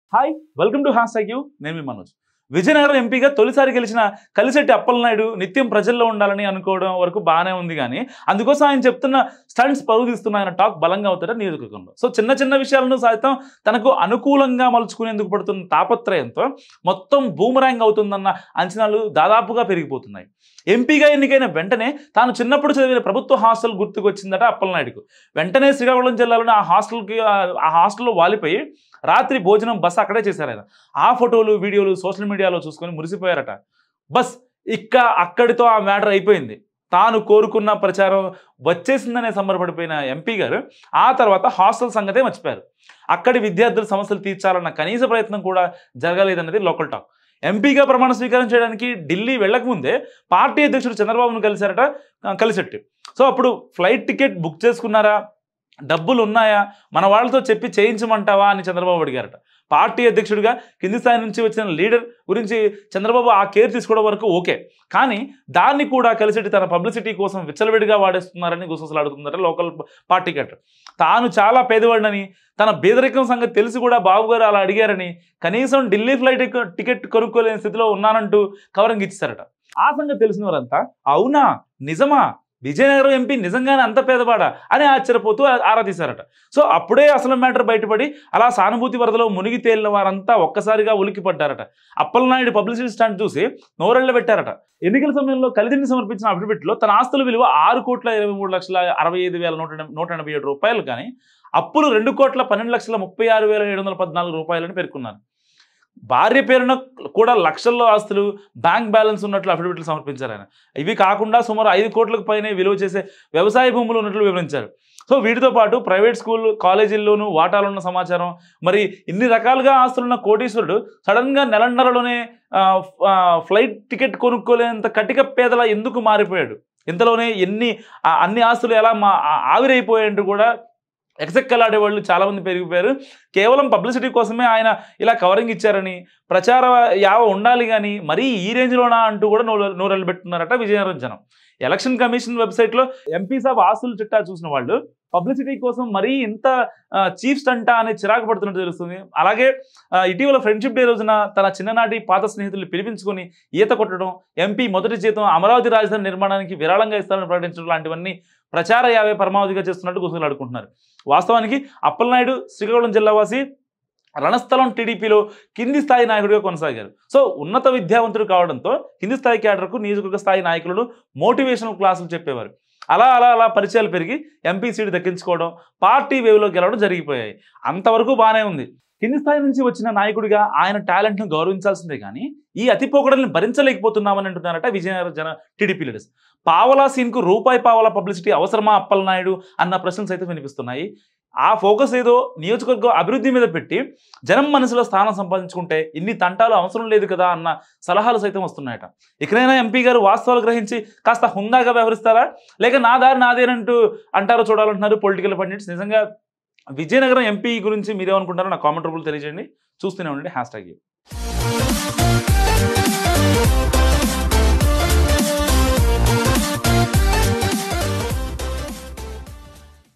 Hi welcome to #you నేను మీ మనోజ్. విజయనగరం ఎంపీగా తొలిసారి గెలిచిన కలిశెట్టి అప్పలనాయుడు నిత్యం ప్రజల్లో ఉండాలని అనుకోవడం వరకు బాగానే ఉంది కానీ అందుకోసం ఆయన చెప్తున్న స్టంట్స్ పరుగు తీస్తున్నాయన్న టాక్ బలంగా అవుతారు నియోజకవర్గంలో. సో చిన్న చిన్న విషయాలను సైతం తనకు అనుకూలంగా మలుచుకునేందుకు పడుతున్న తాపత్రయంతో మొత్తం బూమరాంగ్ అవుతుందన్న అంచనాలు దాదాపుగా పెరిగిపోతున్నాయి. ఎంపీగా ఎన్నికైన వెంటనే తాను చిన్నప్పుడు చదివిన ప్రభుత్వ హాస్టల్ గుర్తుకొచ్చిందట అప్పలనాయుడుకు. వెంటనే శ్రీకాకుళం జిల్లాలోని ఆ హాస్టల్లో వాలిపోయి రాత్రి భోజనం బస్ అక్కడే చేశారు ఆయన. ఆ ఫోటోలు వీడియోలు సోషల్ మీడియాలో చూసుకొని మురిసిపోయారట. బస్ అక్కడితో ఆ మ్యాటర్ అయిపోయింది. తాను కోరుకున్న ప్రచారం వచ్చేసిందనే సంబరపడిపోయిన ఎంపీ గారు ఆ తర్వాత హాస్టల్ సంగతే మర్చిపోయారు. అక్కడి విద్యార్థుల సమస్యలు తీర్చాలన్న కనీస ప్రయత్నం కూడా జరగలేదన్నది లోకల్ టాక్. ఎంపీగా ప్రమాణ స్వీకారం చేయడానికి ఢిల్లీ వెళ్లకముందే పార్టీ అధ్యక్షుడు చంద్రబాబును కలిశారట కలిశెట్టి. సో అప్పుడు ఫ్లైట్ టికెట్ బుక్ చేసుకున్నారా, డబ్బులు ఉన్నాయా, మన వాళ్ళతో చెప్పి చేయించమంటావా అని చంద్రబాబు అడిగారట. పార్టీ అధ్యక్షుడిగా కింది స్థాయి నుంచి వచ్చిన లీడర్ గురించి చంద్రబాబు ఆ కేర్ తీసుకోవడం వరకు ఓకే, కానీ దాన్ని కూడా కలిశెట్టి తన పబ్లిసిటీ కోసం విచ్చలవిడిగా వాడేస్తున్నారని గుసగుసలాడుతుందట లోకల్ పార్టీ కట్ట. తాను చాలా పేదవాడినని, తన పేదరికం సంగతి తెలిసి కూడా బాబు గారు అలా అడిగారని, కనీసం ఢిల్లీ ఫ్లైట్ టికెట్ కొనుక్కోలేని స్థితిలో ఉన్నానంటూ కవరింగ్ ఇచ్చారట. ఆ సంగతి తెలిసిన వారంతా అవునా నిజమా, విజయనగరం ఎంపీ నిజంగానే అంత పేదవాడా అని ఆశ్చర్యపోతూ ఆరా తీశారట. సో అప్పుడే అసలు మ్యాటర్ బయటపడి అలా సానుభూతి వరదలో మునిగి తేలిన వారంతా ఒక్కసారిగా ఉలిక్కిపడ్డారట. అప్పలనాయుడు పబ్లిసిటీ స్టంట్ చూసి నోరెళ్ల పెట్టారట. ఎన్నికల సమయంలో కలిదిని సమర్పించిన అఫిడవిట్లో తన ఆస్తుల విలువ 6,23,60,187 రూపాయలు కానీ అప్పులు 2,12,36,714 రూపాయలని పేర్కొన్నారు. భార్య పేరున కూడా లక్షల్లో ఆస్తులు, బ్యాంక్ బ్యాలెన్స్ ఉన్నట్లు అఫిడవిట్లు సమర్పించారు ఆయన. ఇవి కాకుండా సుమారు 5 కోట్లకు పైనే విలువ చేసే వ్యవసాయ భూములు ఉన్నట్లు వివరించారు. సో వీటితో పాటు ప్రైవేట్ స్కూల్ కాలేజీల్లోనూ వాటాలున్న సమాచారం. మరి ఇన్ని రకాలుగా ఆస్తులున్న కోటీశ్వరుడు సడన్గా నెలన్నరలోనే ఫ్లైట్ టికెట్ కొనుక్కోలేంత కటిక పేదల ఎందుకు మారిపోయాడు, ఇంతలోనే అన్ని ఆస్తులు ఎలా ఆవిరైపోయాయంటూ కూడా ఎక్సెక్కలాడేవాళ్ళు చాలామంది పెరిగిపోయారు. కేవలం పబ్లిసిటీ కోసమే ఆయన ఇలా కవరింగ్ ఇచ్చారని, ప్రచార యావ ఉండాలి కానీ మరీ ఈ రేంజ్లోనా అంటూ కూడా నోరెళ్ళు పెట్టున్నారట విజయనగరం జనం. ఎలక్షన్ కమిషన్ వెబ్సైట్లో ఎంపీ సాబ్ ఆస్తుల చిట్టా చూసిన వాళ్ళు పబ్లిసిటీ కోసం మరీ ఇంత చీఫ్ స్టంటా అనే చిరాకు పడుతున్నట్టు తెలుస్తుంది. అలాగే ఇటీవల ఫ్రెండ్షిప్ డే రోజున తన చిన్ననాటి పాత స్నేహితులు పిలిపించుకొని ఈత కొట్టడం, ఎంపీ మొదటి జీతం అమరావతి రాజధాని నిర్మాణానికి విరాళంగా ఇస్తారని ప్రకటించడం లాంటివన్నీ ప్రచార యావే పరమావధిగా చేస్తున్నట్టు గుసగులాడుకుంటున్నారు. వాస్తవానికి అప్పలనాయుడు శ్రీకాకుళం జిల్లావాసి, రణస్థలం టీడీపీలో కింది స్థాయి నాయకుడిగా కొనసాగారు. సో ఉన్నత విద్యావంతుడు కావడంతో కింది స్థాయి క్యాడర్కు నియోజకవర్గ స్థాయి నాయకులను మోటివేషనల్ క్లాసులు చెప్పేవారు. అలా పరిచయాలు పెరిగి ఎంపీ సీటు దక్కించుకోవడం, పార్టీ వేవ్లో గెలవడం జరిగిపోయాయి. అంతవరకు బాగానే ఉంది. కింది స్థాయి నుంచి వచ్చిన నాయకుడిగా ఆయన టాలెంట్ను గౌరవించాల్సిందే కానీ ఈ అతి పోకడల్ని భరించలేకపోతున్నామని అంటున్నారట విజయనగరం టీడీపీ లీడర్స్. పావలా సీన్కు రూపాయి పావలా పబ్లిసిటీ అవసరమా అప్పలనాయుడు అన్న ప్రశ్నలు సైతం వినిపిస్తున్నాయి. ఆ ఫోకస్ ఏదో నియోజకవర్గం అభివృద్ధి మీద పెట్టి జనం మనసులో స్థానం సంపాదించుకుంటే ఇన్ని తంటాలు అవసరం లేదు కదా అన్న సలహాలు సైతం వస్తున్నాయట. ఇకనైనా ఎంపీ గారు వాస్తవాలు గ్రహించి కాస్త హుందాగా వ్యవహరిస్తారా, లేక నా దారి నాదేనంటూ అంటారో చూడాలంటున్నారు పొలిటికల్ పండిట్స్. నిజంగా విజయనగరం ఎంపీ గురించి మీరేమనుకుంటారో నా కామెంట్ రూపంలో తెలియజేయండి. చూస్తూనే ఉండండి #యూ.